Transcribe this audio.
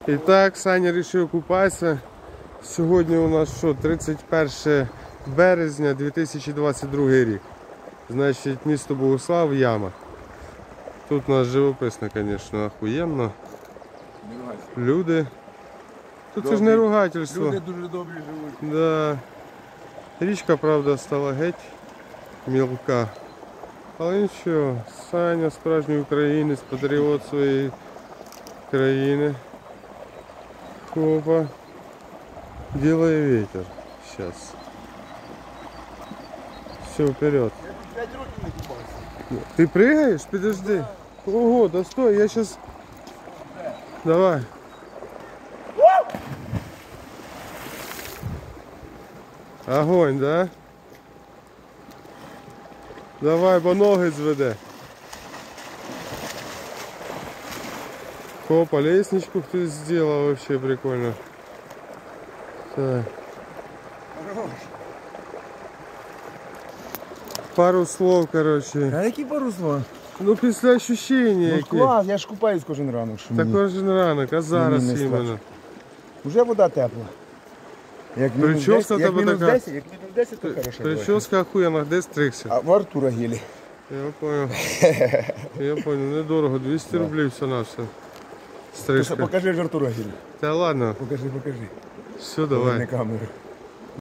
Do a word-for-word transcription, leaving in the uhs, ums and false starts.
І так, Саня вирішив купатися. Сьогодні у нас що, тридцять перше березня дві тисячі двадцять другий рік. Значить, місто Богуслав, яма. Тут у нас живописно, звісно, охуєнно. Люди. Тут добрі. Це ж не ругательство. Люди дуже добрі живуть. Да. Річка, правда, стала геть мілка. Але нічого, Саня, справжній українець, патріот своєї країни. Хопа. Делай ветер. Сейчас. Все, вперед. Я п'ять років не купався. Ты прыгаешь? Подожди. Да. Ого, да стой, я сейчас... Давай. Огонь, да? Давай, бо ноги зведе. Хопа, лестничку кто сделал, вообще прикольно. Так. Пару слов, короче. А які пару слов? Ну після ощущення Ну які. клас, я ж купаюсь кожен ранок. Що Та мені. кожен ранок, а зараз Мені не іменно. Уже вода тепла. Як мінус Прическа десять, в як тебе мінус така. десять, як мінус десять, то хорошо. Прическа охуєнна, де стригся? А в Артура гелі. Я понял. Я понял, недорого, двісті рублів все на все. Стрижка. Покажи ж Артура гелі. Та ладно, Покажи, покажи. все, давай. На камеру.